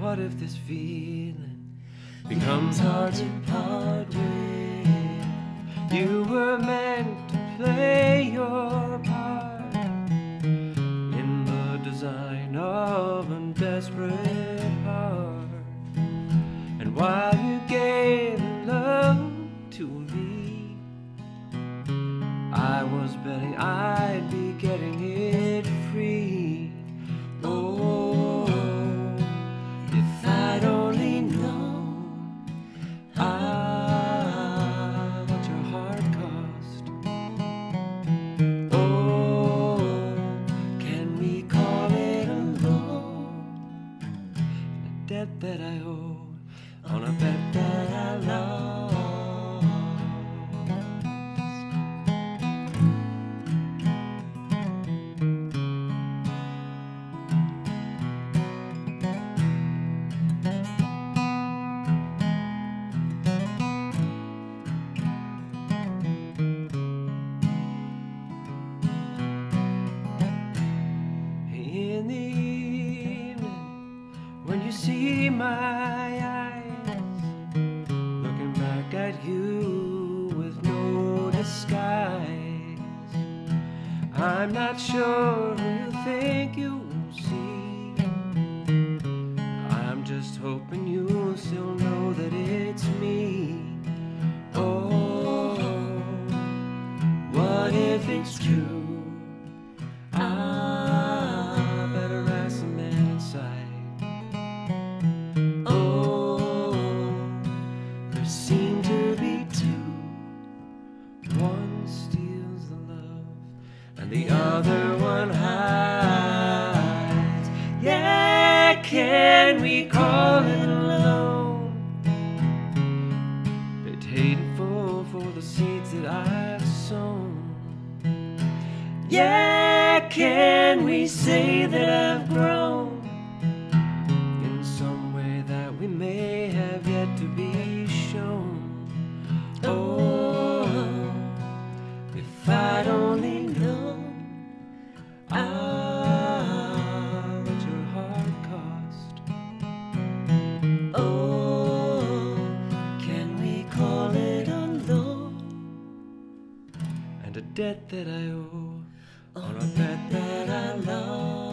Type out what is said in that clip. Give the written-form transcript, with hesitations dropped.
what if this feeling becomes hard to part with? You were meant to play your part in the design of a desperate heart. And while you gave love to me, I was betting I'd be getting it free. Oh, if I'd only known what your heart cost. Oh, can we call it a loan? A debt that I owe on a bet that I lost. In the evening, when you see my eyes looking back at you with no disguise, I'm not sure who you think you'll see. I'm just hoping you'll still know that it's me. Oh, what if it's true? Seem to be two. One steals the love and the other one hides. Yeah, can we call it alone? Bit hateful for the seeds that I've sown. Yeah, can we say that I've grown in some way that we may have yet to be shown? Oh, if I'd only known what your heart cost. Oh, can we call it a loan and a debt that I owe on a bet that I lost?